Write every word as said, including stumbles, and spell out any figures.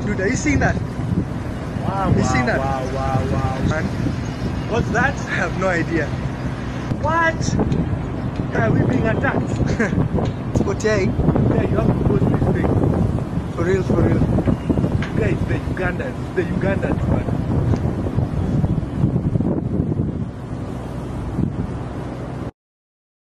Dude, are you seeing that? Wow, You wow, seen that? wow, wow, wow. Man, What's that? I have no idea. What? Are we being attacked? Okay, Yeah, you have to post this thing. for real, for real. Guys, the Ugandans, the Ugandans, man.